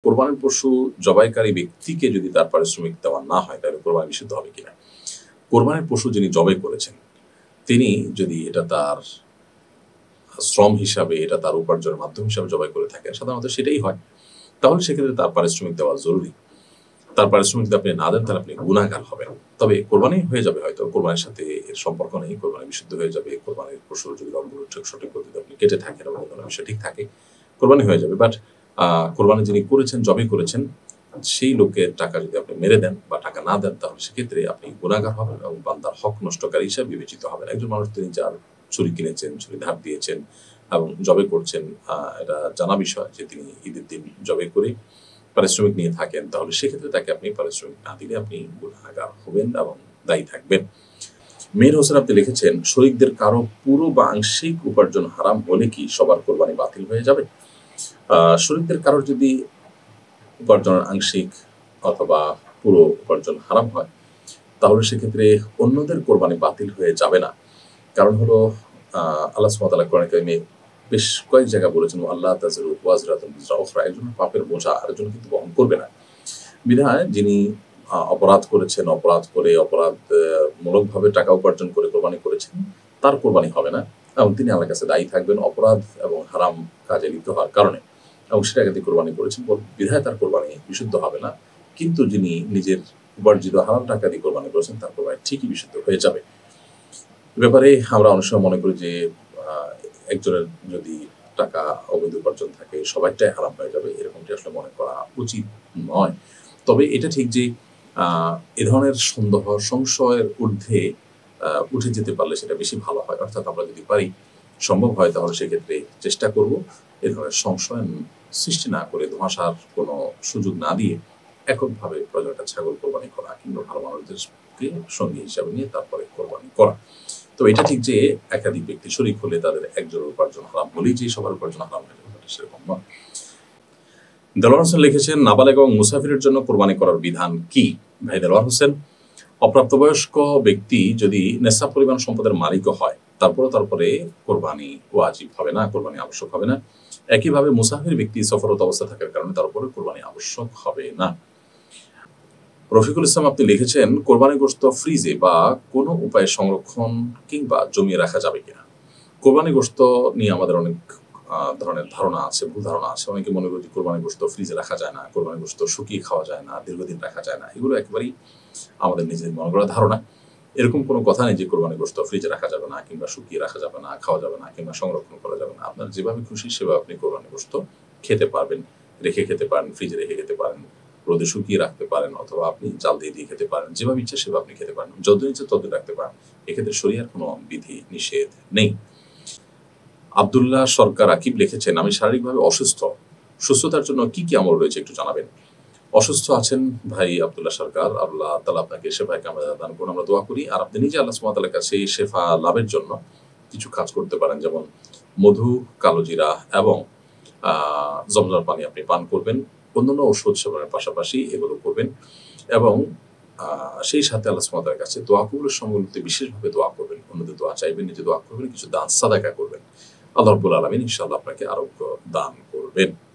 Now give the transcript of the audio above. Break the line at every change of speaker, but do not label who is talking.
কোরবানির পশু জবাইকারী ব্যক্তিকে যদি তার পারিশ্রমিক দেওয়া না হয় তাহলে কোরবানি বিশুদ্ধ হবে কিনা। কোরবানির পশু যিনি জবাই করেছেন তিনি যদি এটা তার শ্রম হিসাবে, এটা তার উপার্জনের মাধ্যম হিসাবে জবাই করে থাকেন, সাধারণত সেটাই হয়, তাহলে সেক্ষেত্রে তার পারিশ্রমিক দেওয়া জরুরি। তার পারিশ্রমিক যদি আপনি না দেন তাহলে আপনি গুনাহগার হবেন। তবে কোরবানি হয়ে যাবে, হয়তো কোরবানির সাথে এর সম্পর্ক নেই, কোরবানি বিশুদ্ধ হয়ে যাবে। কোরবানির পশুর যদি রঙগুলো সঠিক পদ্ধতিতে আপনি কেটে থাকেন এবং বিষয় ঠিক থাকে, কোরবানি হয়ে যাবে। বাট কোরবানি যিনি করেছেন, জবাই করেছেন, সেই লোকের টাকা যদি আপনি মেরে দেন বা টাকা না দেন তাহলে সেক্ষেত্রে আপনি গুনাহগার হবেন এবং বান্দার হক নষ্টকারী হিসাবে বিবেচিত হবেন। একজন মানুষ তিনি যার ছুরি কিনেছেন, ছুরি ধার দিয়েছেন এবং জবাই করছেন, এটা জানা বিষয় যে তিনি ঈদের দিন জবাই করে পারিশ্রমিক নিয়ে থাকেন, তাহলে সেক্ষেত্রে তাকে আপনি পারিশ্রমিক না দিলে আপনি গুনাহগার হবেন এবং দায়ী থাকবেন। মীর হোসেন আপনি লিখেছেন, শরীকদের কারো পুরো বা আংশিক উপার্জন হারাম হলে কি সবার কোরবানি বাতিল হয়ে যাবে? শরীকদের কারোর যদি উপার্জনের আংশিক অথবা পুরো উপার্জন হারাম হয় তাহলে সেক্ষেত্রে অন্যদের কোরবানি বাতিল হয়ে যাবে না। কারণ হলো আল্লাহ সুবহানাহু ওয়া তাআলা কোরআনে কারিমে বেশ কয়েক জায়গায় বলেছেন, আল্লাহ তাযিরু ওয়াজরাতুন বিজরা উখরা, একজনের পাপের বোঝা আরেকজন কিন্তু বহন করবে না। বিধায় যিনি অপরাধ করেছেন, অপরাধ করে মূলকভাবে টাকা উপার্জন করে কোরবানি করেছেন, তার কোরবানি হবে না এবং তিনি আল্লাহর কাছে দায়ী থাকবেন অপরাধ এবং হারাম কাজে লিপ্ত হওয়ার কারণে, এবং সেটাকে তিনি কোরবানি করেছেন, বিধায় তার কোরবানি বিশুদ্ধ হবে না। কিন্তু যিনি নিজের উপার্জিত হারাম টাকা দিয়ে কোরবানি করেছেন তার কোরবানি ঠিকই বিশুদ্ধ হয়ে যাবে। ব্যাপারে আমরা অনেক সময় মনে করি যে একজনের যদি টাকা অবৈধ উপার্জন থাকে সবাইটাই হারাম হয়ে যাবে, এরকমটি আসলে মনে করা উচিত নয়। তবে এটা ঠিক যে এ ধরনের সন্দেহ, সংশয়ের ঊর্ধ্বে উঠে যেতে পারলে সেটা বেশি ভালো হয়। অর্থাৎ আমরা যদি পারি, সম্ভব হয়, তাহলে সেক্ষেত্রে চেষ্টা করব এ ধরনের সংশয় সৃষ্টি না করে, ধোঁয়াশার কোনো সুযোগ না দিয়ে এককভাবে প্রয়োজন একটা ছাগল কোরবানি করা কিংবা ভালো মানুষদেরকে সঙ্গী হিসাবে নিয়ে তারপরে কোরবানি করা। তো এটা ঠিক যে একাধিক ব্যক্তি শরীক হলে তাদের একজনের উপার্জন হারাম হলেই যে সবার উপার্জন হারাম হয়ে যাবে, সেরকম নয়। দেলোয়ার হোসেন লিখেছেন, নাবালেগ এবং মুসাফিরের জন্য কোরবানি করার বিধান কি? ভাই দেলোয়ার হোসেন, অপ্রাপ্তবয়স্ক ব্যক্তি যদি নেশাব পরিমাণ সম্পদের মালিকও হয় তারপরে কোরবানি ওয়াজিব হবে না, কোরবানি আবশ্যক হবে না। একইভাবে মুসাফির ব্যক্তি সফররত অবস্থা থাকার কারণে তার উপরে কোরবানি আবশ্যক হবে না। রফিকুল ইসলাম আপনি লিখেছেন, কোরবানি গোশত ফ্রিজে বা কোনো উপায়ে সংরক্ষণ কিংবা জমিয়ে রাখা যাবে কিনা? কোরবানি গোশত নিয়ে আমাদের অনেক ধরনের ধারণা আছে, ভুল ধারণা আছে। অনেকে মনে করি কোরবানি গোশত ফ্রিজে রাখা যায় না, কোরবানি গোশত শুকিয়ে খাওয়া যায় না, দীর্ঘদিন রাখা যায় না। এগুলো একেবারেই আমাদের নিজেদের মনে করা ধারণা। এরকম কোনো কথা নেই যে কোরবানি গোশত ফ্রিজে রাখা যাবে না কিংবা শুকিয়ে রাখা যাবে না, খাওয়া যাবে না কিংবা সংরক্ষণ করা যাবে না। আপনার যেভাবে খুশি সেভাবে আপনি কোরবানি গোশত খেতে পারবেন, রেখে খেতে পারেন, ফ্রিজে রেখে খেতে পারেন, রোদে শুকিয়ে রাখতে পারেন, অথবা আপনি জাল দিয়ে খেতে পারেন। যেভাবে ইচ্ছা সেভাবে আপনি খেতে পারেন, যতদিন ইচ্ছে ততদিন রাখতে পারেন। এক্ষেত্রে শরীয়তের কোনো বিধি নিষেধ নেই। আব্দুল্লাহ সরকার আকিব লিখেছেন, আমি শারীরিকভাবে অসুস্থ, সুস্থতার জন্য কি কি আমল রয়েছে একটু জানাবেন। অসুস্থ আছেন ভাই আব্দুল্লাহ সরকার, আল্লাহ তাআলা আপনাকে শেফায়ে কামিলা দান করুন, আমরা দোয়া করি। আর আপনি নিজে আল্লাহ সুবহানাহু ওয়া তাআলার কাছে শেফা লাভের জন্য কিছু কাজ করতে পারেন, যেমন মধু, কালোজিরা এবং জমজম পানি আপনি পান করবেন। অন্যান্য ঔষধ সেবনের পাশাপাশি এগুলো করবেন এবং সেই সাথে আল্লাহ সুবহানাহু ওয়া তাআলার কাছে দোয়া কবুলের সময়গুলোতে বিশেষভাবে দোয়া করবেন, অন্যদের দোয়া চাইবেন, নিজে দোয়া করবেন, কিছু দান সাদাকা করবেন। আল্লাহ রাব্বুল আলামিন ইনশাআল্লাহ আপনাকে আরোগ্য দান করবেন।